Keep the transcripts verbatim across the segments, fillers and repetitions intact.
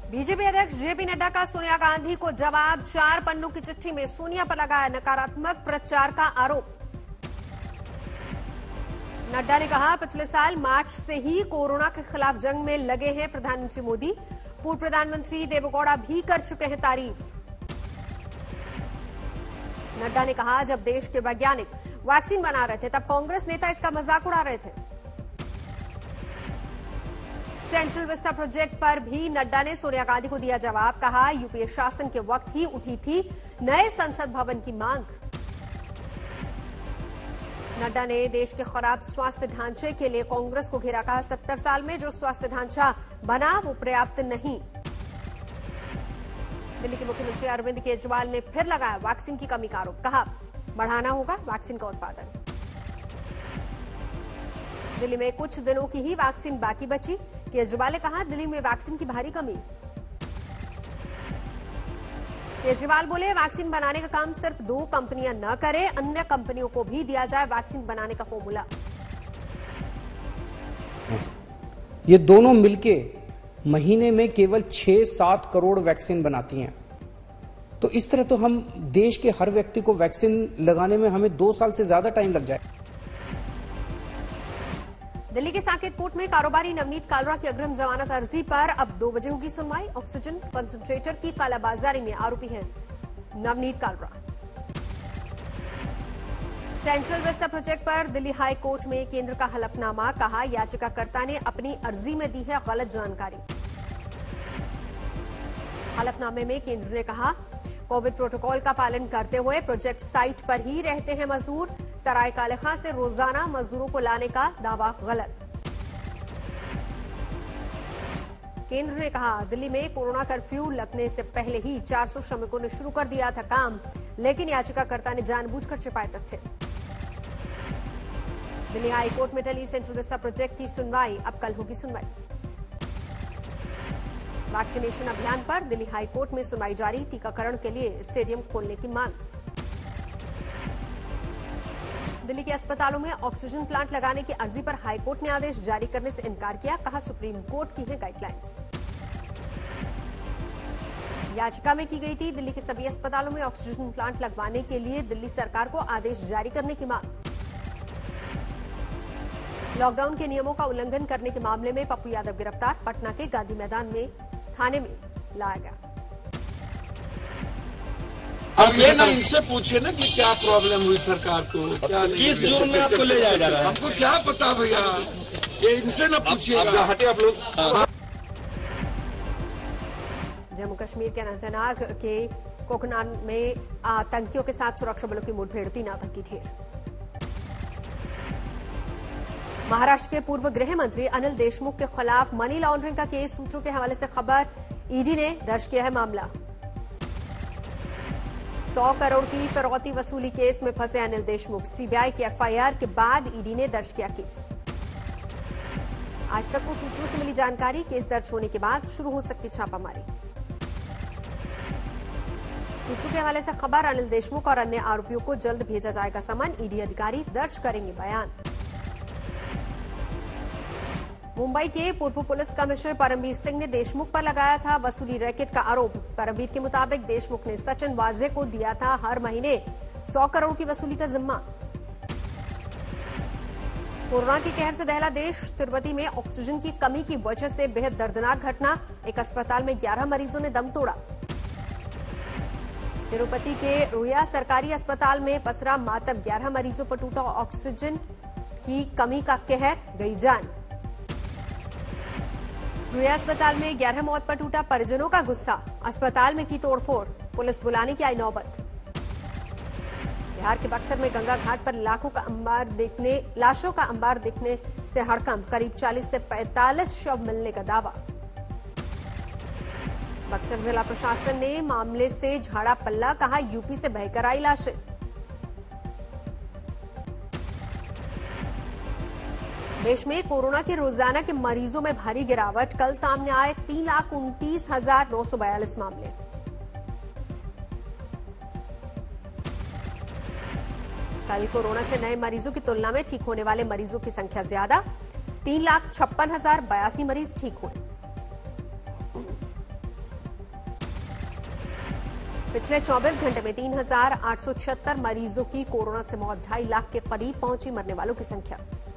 BJP अध्यक्ष JP Nadda का सोनिया गांधी को जवाब। चार पन्नों की चिट्ठी में सोनिया पर लगाया नकारात्मक प्रचार का आरोप। नड्डा ने कहा, पिछले साल मार्च से ही कोरोना के खिलाफ जंग में लगे हैं प्रधानमंत्री मोदी। पूर्व प्रधानमंत्री देवेगौड़ा भी कर चुके हैं तारीफ। नड्डा ने कहा, जब देश के वैज्ञानिक वैक्सीन बना रहे थे तब कांग्रेस नेता इसका मजाक उड़ा रहे थे। सेंट्रल विस्टा प्रोजेक्ट पर भी नड्डा ने सोनिया गांधी को दिया जवाब। कहा, यूपीए शासन के वक्त ही उठी थी नए संसद भवन की मांग। नड्डा ने देश के खराब स्वास्थ्य ढांचे के लिए कांग्रेस को घेरा। कहा, सत्तर साल में जो स्वास्थ्य ढांचा बना वो पर्याप्त नहीं। दिल्ली के मुख्यमंत्री अरविंद केजरीवाल ने फिर लगाया वैक्सीन की कमी का आरोप। कहा, बढ़ाना होगा वैक्सीन का उत्पादन। दिल्ली में कुछ दिनों की ही वैक्सीन बाकी बची। केजरीवाल ने कहा, दिल्ली में वैक्सीन की भारी कमी। केजरीवाल बोले, वैक्सीन बनाने का काम सिर्फ दो कंपनियां न करें, अन्य कंपनियों को भी दिया जाए वैक्सीन बनाने का फॉर्मूला। ये दोनों मिलके महीने में केवल छह सात करोड़ वैक्सीन बनाती हैं। तो इस तरह तो हम देश के हर व्यक्ति को वैक्सीन लगाने में हमें दो साल से ज्यादा टाइम लग जाए। दिल्ली के साकेत कोर्ट में कारोबारी नवनीत कालरा की अग्रिम जमानत अर्जी पर अब दो बजे होगी सुनवाई। ऑक्सीजन कंसंट्रेटर की कालाबाजारी में आरोपी है Navneet Kalra. Central vista project पर दिल्ली हाई कोर्ट में केंद्र का हलफनामा। कहा, याचिकाकर्ता ने अपनी अर्जी में दी है गलत जानकारी। हलफनामे में केंद्र ने कहा, कोविड प्रोटोकॉल का पालन करते हुए प्रोजेक्ट साइट पर ही रहते हैं मजदूर। सराय काले खां से रोजाना मजदूरों को लाने का दावा गलत। केंद्र ने कहा, दिल्ली में कोरोना कर्फ्यू लगने से पहले ही चार सौ श्रमिकों ने शुरू कर दिया था काम, लेकिन याचिकाकर्ता ने जानबूझकर छिपाए तथ्य। दिल्ली हाई कोर्ट में टली सेंट्रल विस्टा प्रोजेक्ट की सुनवाई। अब कल होगी सुनवाई। वैक्सीनेशन अभियान पर दिल्ली हाई कोर्ट में सुनवाई जारी। टीकाकरण के लिए स्टेडियम खोलने की मांग। दिल्ली के अस्पतालों में ऑक्सीजन प्लांट लगाने की अर्जी पर हाईकोर्ट ने आदेश जारी करने से इनकार किया। कहा, सुप्रीम कोर्ट की है गाइडलाइंस। याचिका में की गई थी दिल्ली के सभी अस्पतालों में ऑक्सीजन प्लांट लगवाने के लिए दिल्ली सरकार को आदेश जारी करने की मांग। लॉकडाउन के नियमों का उल्लंघन करने के मामले में पप्पू यादव गिरफ्तार। पटना के गांधी मैदान में थाने में लाया गया। अब ये ना इनसे पूछे ना कि क्या प्रॉब्लम हुई सरकार को, क्या किस जुर्म में आपको ले जाया जा रहा है? हमको क्या पता भैया, ये इनसे ना पूछिएगा। हटे आप लोग। जम्मू कश्मीर के अनंतनाग के कोकनान में आतंकियों के साथ सुरक्षा बलों की मुठभेड़, तीन आतंकी ढेर। महाराष्ट्र के पूर्व गृह मंत्री अनिल देशमुख के खिलाफ मनी लॉन्ड्रिंग का केस। सूत्रों के हवाले से खबर, ईडी ने दर्ज किया है मामला। सौ करोड़ की फिरौती वसूली केस में फंसे अनिल देशमुख। सीबीआई की एफआईआर के बाद ईडी ने दर्ज किया केस। आज तक को सूत्रों से मिली जानकारी, केस दर्ज होने के बाद शुरू हो सकती छापामारी। सूत्रों के हवाले से खबर, अनिल देशमुख और अन्य आरोपियों को जल्द भेजा जाएगा समन। ईडी अधिकारी दर्ज करेंगे बयान। मुंबई के पूर्व पुलिस कमिश्नर परमवीर सिंह ने देशमुख पर लगाया था वसूली रैकेट का आरोप। परमवीर के मुताबिक देशमुख ने सचिन वाजे को दिया था हर महीने सौ करोड़ की वसूली का जिम्मा। कोरोना के कहर से दहला देश। तिरुपति में ऑक्सीजन की कमी की वजह से बेहद दर्दनाक घटना। एक अस्पताल में ग्यारह मरीजों ने दम तोड़ा। तिरुपति के रुया सरकारी अस्पताल में पसरा मातम। ग्यारह मरीजों पर टूटा ऑक्सीजन की कमी का कहर, गई जान। रुया अस्पताल में ग्यारह मौत पर टूटा परिजनों का गुस्सा। अस्पताल में की तोड़फोड़, पुलिस बुलाने की आई नौबत। बिहार के बक्सर में गंगा घाट पर लाखों का अंबार देखने लाशों का अंबार देखने से हड़कंप। करीब चालीस से पैंतालीस शव मिलने का दावा। बक्सर जिला प्रशासन ने मामले से झाड़ा पल्ला। कहा, यूपी से बहकर आई लाशें। देश में कोरोना के रोजाना के मरीजों में भारी गिरावट। कल सामने आए तीन लाख उनतीस हजार नौ सौ बयालीस मामले। कल कोरोना से नए मरीजों की तुलना में ठीक होने वाले मरीजों की संख्या ज्यादा। तीन लाख छप्पन हजार बयासी मरीज ठीक हुए। पिछले चौबीस घंटे में तीन हजार आठ सौ छिहत्तर मरीजों की कोरोना से मौत, ढाई लाख के करीब पहुंची मरने वालों की संख्या।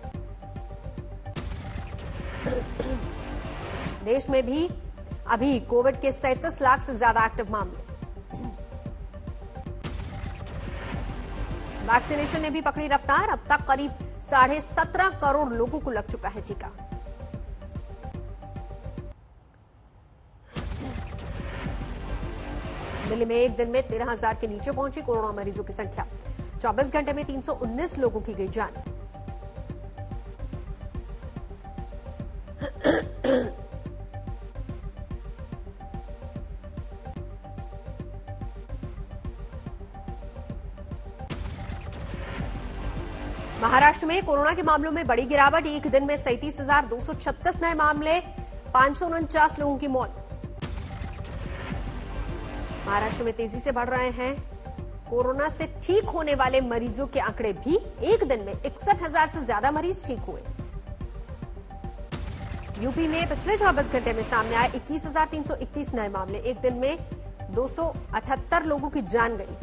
देश में भी अभी कोविड के सैंतीस लाख से ज्यादा एक्टिव मामले। वैक्सीनेशन ने भी पकड़ी रफ्तार, अब तक करीब साढ़े सत्रह करोड़ लोगों को लग चुका है टीका। दिल्ली में एक दिन में तेरह हजार के नीचे पहुंची कोरोना मरीजों की संख्या, चौबीस घंटे में तीन सौ उन्नीस लोगों की गई जान। महाराष्ट्र में कोरोना के मामलों में बड़ी गिरावट, एक दिन में सैंतीस हजार दो सौ छत्तीस नए मामले, पांच सौ उनचास लोगों की मौत। महाराष्ट्र में तेजी से बढ़ रहे हैं कोरोना से ठीक होने वाले मरीजों के आंकड़े भी, एक दिन में इकसठ हजार से ज्यादा मरीज ठीक हुए। यूपी में पिछले चौबीस घंटे में सामने आए इक्कीस हजार तीन सौ इकतीस नए मामले, एक दिन में दो सौ अठहत्तर लोगों की जान गई।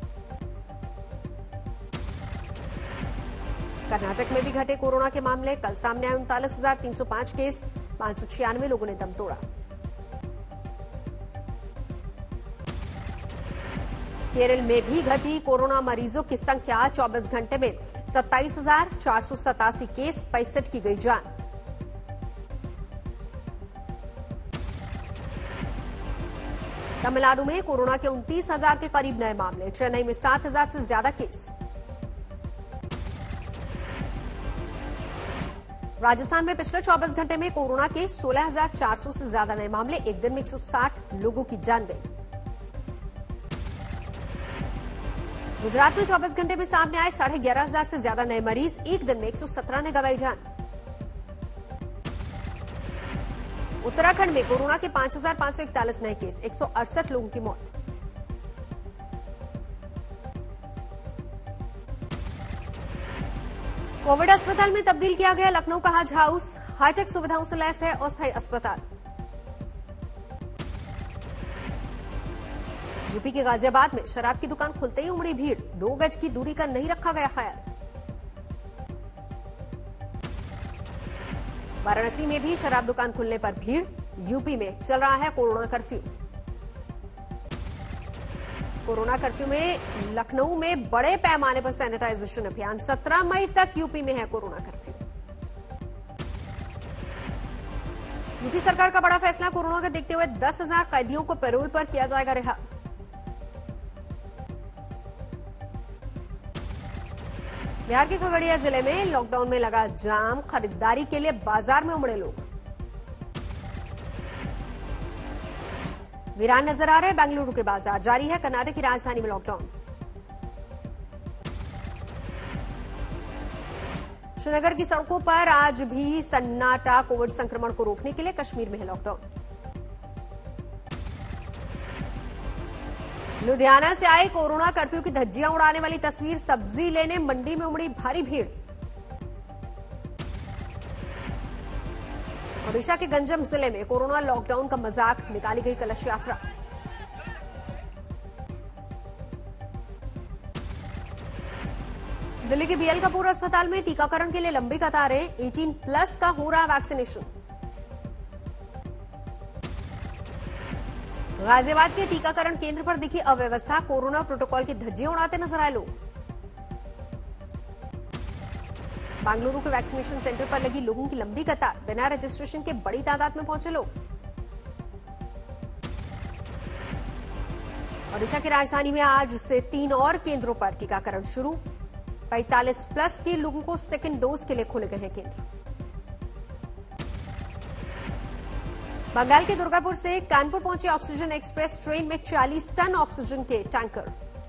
कर्नाटक में भी घटे कोरोना के मामले, कल सामने आए उनतालीस हजार तीन सौ पांच केस, पांच सौ छियानवे लोगों ने दम तोड़ा। केरल में भी घटी कोरोना मरीजों की संख्या, चौबीस घंटे में सत्ताईस हजार चार सौ सतासी केस, पैंसठ की गई जान। तमिलनाडु में कोरोना के उनतीस हजार के करीब नए मामले, चेन्नई में सात हजार से ज्यादा केस। राजस्थान में पिछले चौबीस घंटे में कोरोना के सोलह हजार चार सौ से ज्यादा नए मामले, एक दिन में एक सौ साठ लोगों की जान गई। गुजरात में चौबीस घंटे में सामने आए साढ़े ग्यारह हजार से ज्यादा नए मरीज, एक दिन में एक सौ सत्रह ने गंवाई जान। उत्तराखंड में कोरोना के पांच हजार पांच सौ इकतालीस नए केस, एक सौ अड़सठ लोगों की मौत। कोविड अस्पताल में तब्दील किया गया लखनऊ का हज हाउस, हाईटेक सुविधाओं से लैस है अस्थायी अस्पताल। यूपी के गाजियाबाद में शराब की दुकान खुलते ही उमड़ी भीड़, दो गज की दूरी का नहीं रखा गया ख्याल। वाराणसी में भी शराब दुकान खुलने पर भीड़, यूपी में चल रहा है कोरोना कर्फ्यू। कोरोना कर्फ्यू में लखनऊ में बड़े पैमाने पर सैनिटाइजेशन अभियान, सत्रह मई तक यूपी में है कोरोना कर्फ्यू। यूपी सरकार का बड़ा फैसला, कोरोना को देखते हुए दस हजार कैदियों को पैरोल पर किया जाएगा रिहा। बिहार के खगड़िया जिले में लॉकडाउन में लगा जाम, खरीदारी के लिए बाजार में उमड़े लोग। वीरान नजर आ रहे बेंगलुरु के बाजार, जारी है कर्नाटक की राजधानी में लॉकडाउन। श्रीनगर की सड़कों पर आज भी सन्नाटा, कोविड संक्रमण को रोकने के लिए कश्मीर में है लॉकडाउन। लुधियाना से आए कोरोना कर्फ्यू की धज्जियां उड़ाने वाली तस्वीर, सब्जी लेने मंडी में उमड़ी भारी भीड़। ओडिशा के गंजम जिले में कोरोना लॉकडाउन का मजाक, निकाली गई कलश यात्रा। दिल्ली के बीएल कपूर अस्पताल में टीकाकरण के लिए लंबी कतारें, अठारह प्लस का हो रहा वैक्सीनेशन। गाजियाबाद के टीकाकरण केंद्र पर दिखी अव्यवस्था, कोरोना प्रोटोकॉल की धज्जियां उड़ाते नजर आए लोग। बेंगलुरु के वैक्सीनेशन सेंटर पर लगी लोगों की लंबी कतार, बिना रजिस्ट्रेशन के बड़ी तादाद में पहुंचे लोग। ओडिशा की राजधानी में आज से तीन और केंद्रों पर टीकाकरण शुरू, पैंतालीस प्लस के लोगों को सेकेंड डोज के लिए खोले गए हैं केंद्र। बंगाल के दुर्गापुर से कानपुर पहुंचे ऑक्सीजन एक्सप्रेस ट्रेन में चालीस टन ऑक्सीजन के टैंकर।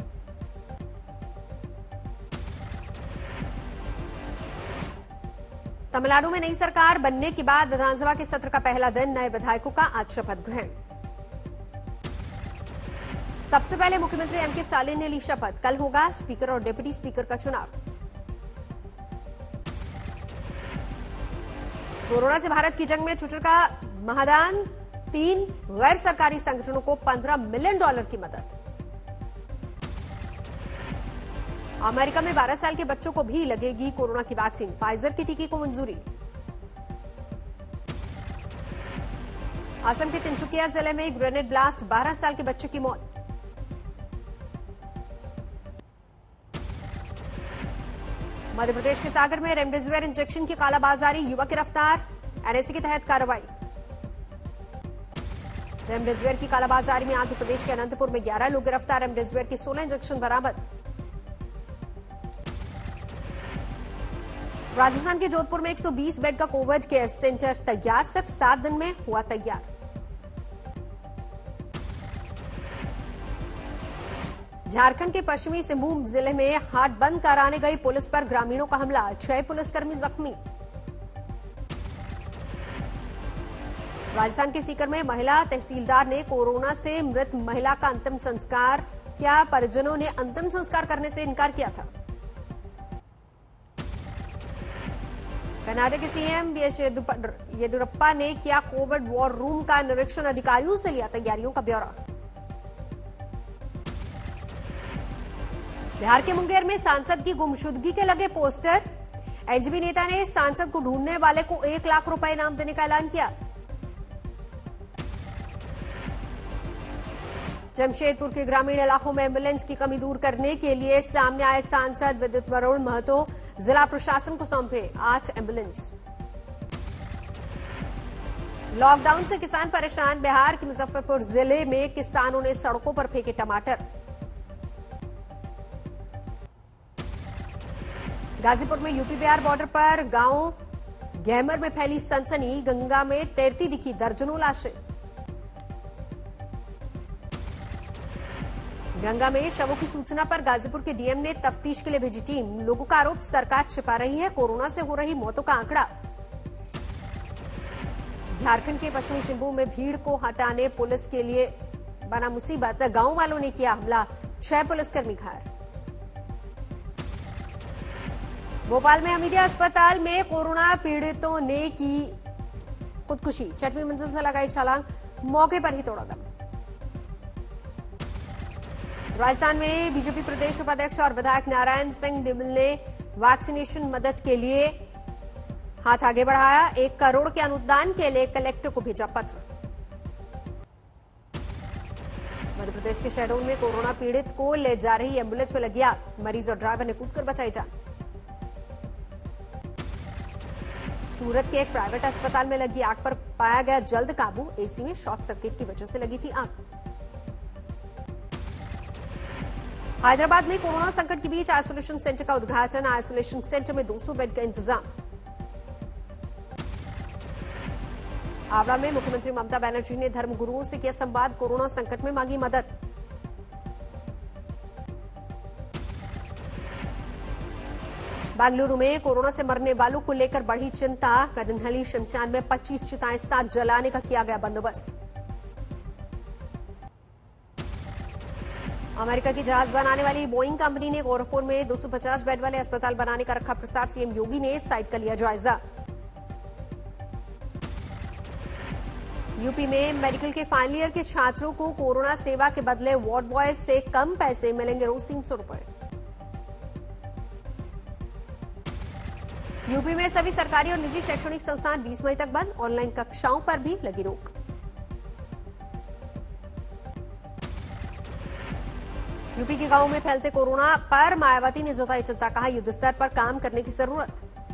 तमिलनाडु में नई सरकार बनने के बाद विधानसभा के सत्र का पहला दिन, नए विधायकों का आज शपथ ग्रहण। सबसे पहले मुख्यमंत्री एम के स्टालिन ने ली शपथ, कल होगा स्पीकर और डिप्टी स्पीकर का चुनाव। कोरोना से भारत की जंग में ट्विटर का महादान, तीन गैर सरकारी संगठनों को पंद्रह मिलियन डॉलर की मदद। अमेरिका में बारह साल के बच्चों को भी लगेगी कोरोना की वैक्सीन, फाइजर के टीके को मंजूरी। असम के तिनसुकिया जिले में ग्रेनेड ब्लास्ट, बारह साल के बच्चे की मौत। मध्य प्रदेश के सागर में रेमडेसिविर इंजेक्शन की कालाबाजारी, युवक गिरफ्तार, एनएसए के तहत कार्रवाई। रेमडेसिविर की कालाबाजारी में आंध्र प्रदेश के अनंतपुर में ग्यारह लोग गिरफ्तार, रेमडेसिविर के सोलह इंजेक्शन बरामद। राजस्थान के जोधपुर में एक सौ बीस बेड का कोविड केयर सेंटर तैयार, सिर्फ सात दिन में हुआ तैयार। झारखंड के पश्चिमी सिंहभूम जिले में हाट बंद कराने गई पुलिस पर ग्रामीणों का हमला, छह पुलिसकर्मी जख्मी। राजस्थान के सीकर में महिला तहसीलदार ने कोरोना से मृत महिला का अंतिम संस्कार किया, परिजनों ने अंतिम संस्कार करने से इनकार किया था। कर्नाटक के सीएम बीएस येदियुरप्पा ने किया कोविड वॉर रूम का निरीक्षण, अधिकारियों से लिया तैयारियों का ब्यौरा। बिहार के मुंगेर में सांसद की गुमशुदगी के लगे पोस्टर, एनसीपी नेता ने सांसद को ढूंढने वाले को एक लाख रुपए इनाम देने का ऐलान किया। जमशेदपुर के ग्रामीण इलाकों में एम्बुलेंस की कमी दूर करने के लिए सामने आए सांसद विद्युत वरुण महतो, जिला प्रशासन को सौंपे आठ एम्बुलेंस। लॉकडाउन से किसान परेशान, बिहार के मुजफ्फरपुर जिले में किसानों ने सड़कों पर फेंके टमाटर। गाजीपुर में यूपी बिहार बॉर्डर पर गांव गहमर में फैली सनसनी, गंगा में तैरती दिखी दर्जनों लाशें। गंगा में शवों की सूचना पर गाजीपुर के डीएम ने तफ्तीश के लिए भेजी टीम, लोगों का आरोप सरकार छिपा रही है कोरोना से हो रही मौतों का आंकड़ा। झारखंड के पश्चिमी सिंहभूम में भीड़ को हटाने पुलिस के लिए बना मुसीबत, गांव वालों ने किया हमला, छह पुलिसकर्मी घायल। भोपाल में हमीदिया अस्पताल में कोरोना पीड़ितों ने की खुदकुशी, छठवीं मंजिल से लगाई छलांग, मौके पर ही तोड़ा दम। राजस्थान में बीजेपी प्रदेश उपाध्यक्ष और विधायक नारायण सिंह दिमिल ने वैक्सीनेशन मदद के लिए हाथ आगे बढ़ाया, एक करोड़ के अनुदान के लिए कलेक्टर को भेजा पत्र। मध्य प्रदेश के शहडोल में कोरोना पीड़ित को ले जा रही एम्बुलेंस में लगी आग, मरीज और ड्राइवर ने कूदकर बचाई जान। सूरत के एक प्राइवेट अस्पताल में लगी आग पर पाया गया जल्द काबू, एसी में शॉर्ट सर्किट की वजह से लगी थी आग। हैदराबाद में कोरोना संकट के बीच आइसोलेशन सेंटर का उद्घाटन, आइसोलेशन सेंटर में दो सौ बेड का इंतजाम। आगरा में मुख्यमंत्री ममता बनर्जी ने धर्मगुरुओं से किया संवाद, कोरोना संकट में मांगी मदद। बेंगलुरु में कोरोना से मरने वालों को लेकर बढ़ी चिंता, कदनहली शमशान में पच्चीस चिताएं साथ जलाने का किया गया बंदोबस्त। अमेरिका की जहाज बनाने वाली बोइंग कंपनी ने गोरखपुर में दो सौ पचास बेड वाले अस्पताल बनाने का रखा प्रस्ताव, सीएम योगी ने साइट का लिया जायजा। यूपी में मेडिकल के फाइनल ईयर के छात्रों को कोरोना सेवा के बदले वार्ड बॉय से कम पैसे मिलेंगे, रोज तीन सौ रुपए। यूपी में सभी सरकारी और निजी शैक्षणिक संस्थान बीस मई तक बंद, ऑनलाइन कक्षाओं पर भी लगी रोक। यूपी के गांवों में फैलते कोरोना पर मायावती ने जताई चिंता, कहा युद्ध स्तर पर काम करने की जरूरत।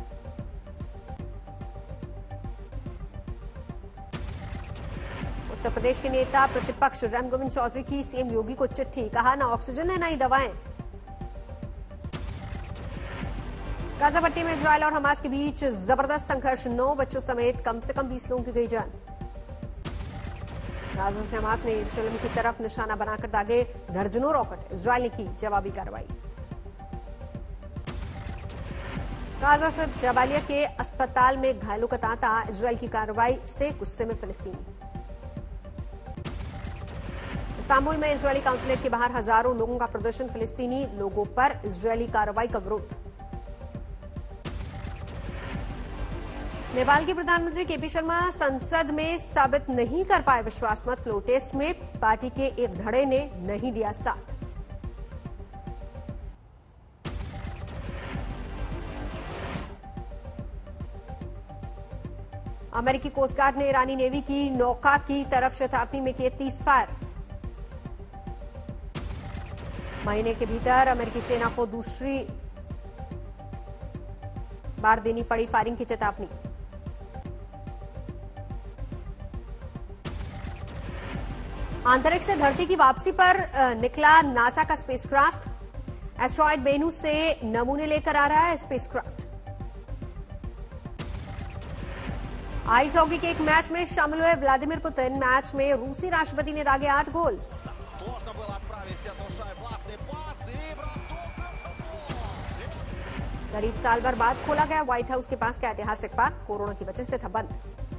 उत्तर प्रदेश के नेता प्रतिपक्ष राम गोविंद चौधरी की सीएम योगी को चिट्ठी, कहा ना ऑक्सीजन है ना ही दवाएं। गाजा पट्टी में इजरायल और हमास के बीच जबरदस्त संघर्ष, नौ बच्चों समेत कम से कम बीस लोगों की गई जान। गाजा से हमास ने यरूशलेम की तरफ निशाना बनाकर दागे दर्जनों रॉकेट, इजरायल ने की जवाबी कार्रवाई। गाजा से जबालिया के अस्पताल में घायलों का तांता, इजरायल की कार्रवाई से गुस्से में फिलिस्तीनी। इस्तांबुल में इजरायली काउंसुलेट के बाहर हजारों लोगों का प्रदर्शन, फिलिस्तीनी लोगों पर इजरायली कार्रवाई का विरोध। नेपाल के प्रधानमंत्री केपी शर्मा संसद में साबित नहीं कर पाए विश्वास मत, फ्लोर टेस्ट में पार्टी के एक धड़े ने नहीं दिया साथ। अमेरिकी कोस्ट गार्ड ने ईरानी नेवी की नौका की तरफ चेतावनी में किए तीस फायर। महीने के भीतर अमेरिकी सेना को दूसरी बार देनी पड़ी फायरिंग की चेतावनी। अंतरिक्ष से धरती की वापसी पर निकला नासा का स्पेसक्राफ्ट। एस्ट्रॉयड वेनुस से नमूने लेकर आ रहा है स्पेसक्राफ्ट। आइस हॉकी के एक मैच में शामिल हुए व्लादिमीर पुतिन। मैच में रूसी राष्ट्रपति ने दागे आठ गोल। करीब साल भर बाद खोला गया व्हाइट हाउस के पास का ऐतिहासिक पार्क कोरोना की वजह से था बंद।